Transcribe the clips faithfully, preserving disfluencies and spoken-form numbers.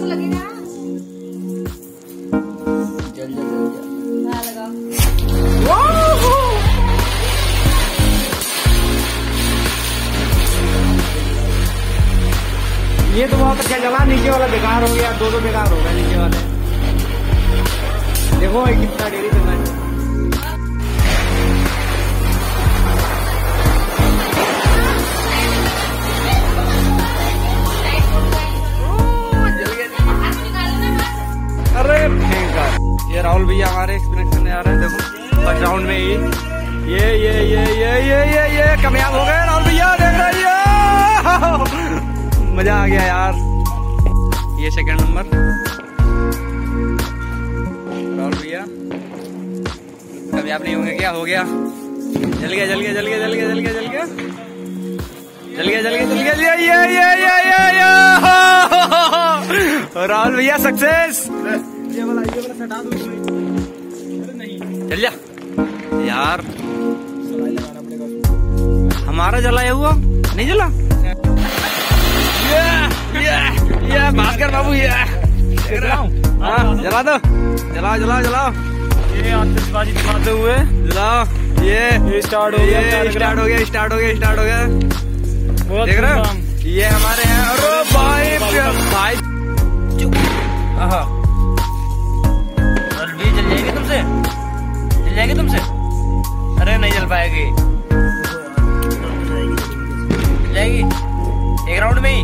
तो लगेगा। जल जल जल हाँ लगाओ। ये तो बहुत अच्छा जला, नीचे वाला बेकार हो गया, दो दो बेकार हो गया नीचे वाले। देखो कितना डेरी चलना है। अरे ये राहुल भैया हमारे एक्सपीरियंस करने आ रहे हैं। देखो फर्स्ट राउंड में ही ये ये ये ये ये ये ये कामयाब हो गए राहुल भैया। देख रहे हैं, मजा आ गया यार। ये सेकंड नंबर राहुल भैया कामयाब नहीं होंगे क्या? हो गया, जल गया जल गया जल गया जल गया जल गया जल गया जल गया जल गया जल गया ये ये ये ये ये ये राहुल भैया सक्सेस। ये वाला ये वाला हटा दो। नहीं चल जा यार, हमारा जलाया हुआ नहीं जला। ये ये ये भास्कर बाबू ये हाँ जला दो, जलाओ जलाओ जलाओ। ये आतिशबाजी दिखाते हुए जलाओ। ये स्टार्ट हो गया स्टार्ट हो गया स्टार्ट हो गया स्टार्ट हो गया। देख रहे हो ये हमारे हैं। अरे भाई भाई जल जाएगी तुमसे, जल जाएगी तुमसे। अरे नहीं जल पाएगी, जल जाएगी एक राउंड में ही।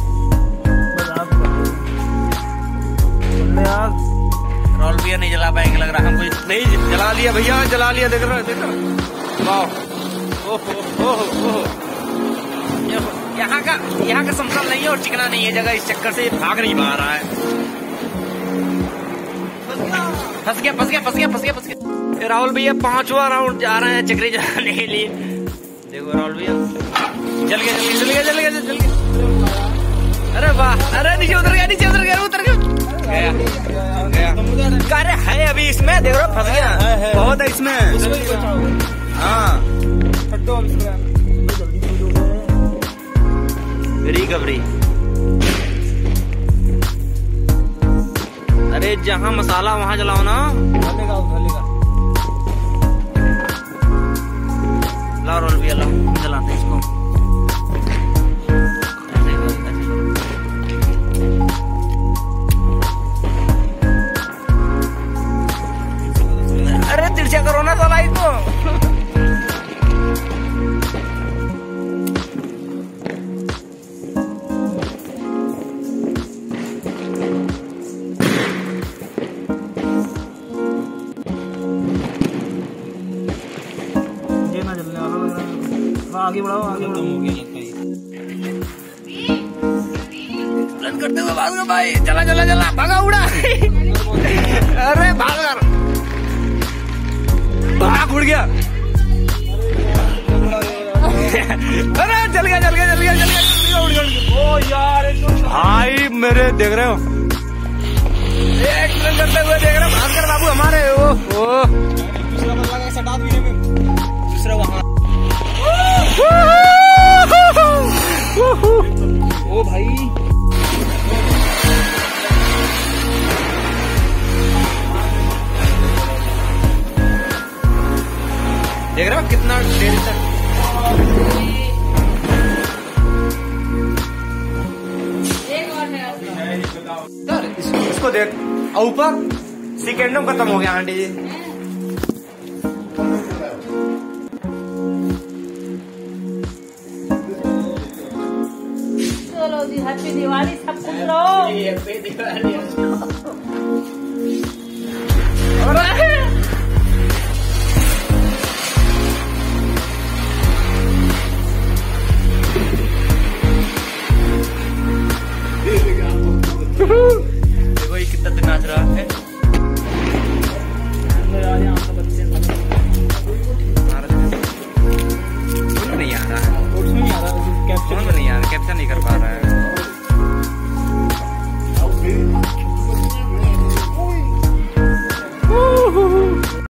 राहुल भैया नहीं जला पाएंगे लग रहा हमको। नहीं जला लिया भैया, जला लिया। देख रहे हो देख रहे हो वाह। ओहो ओहो ओहो यहाँ का यहाँ का समतल नहीं है और चिकना नहीं है जगह, इस चक्कर से भाग नहीं पा रहा है। फंस गया फंस गया फंस गया फंस गया फंस गया। राहुल भैया पांचवा राउंड जा रहे हैं चक्री जाने के लिए। देखो राहुल भैया जल गया जल गया जल गया जल गया जल गया। अरे वाह, अरे नीचे उतर गया नीचे उतर गया उतर गया गया गया। अरे है अभी इसमें, देख रहे फंस गया बहुत है इसमें। हाँ रिकवरी। अरे जहाँ मसाला वहाँ जलाओ ना। लाओ रोल भी लाओ, जलाते हैं इसको। अरे तिरछा करो ना सलाई को। आगे बढ़ाओ आगे बढ़ाओ। हो गया लगता है करते हुए भाग भाई। चला चला चला भागा उड़ा। अरे भाग भाग उड़ गया। अरे जल गया जल गया जल गया जल गया उड़ गया। ओ यार भाई मेरे देख रहे हो एक्सीडेंट करते हुए देख रहे हो भास्कर बाबू हमारे। ओ ओ दूसरा बदला का सटा में दूसरा वहां। ओ भाई देख रहे हो कितना देर तक। सर इसको, इसको देख ऊपर सेकेंडों खत्म हो गया आंटी जी। चलो जी हैप्पी दिवाली, सब खुश रहो। हैप्पी दिवाली। अरे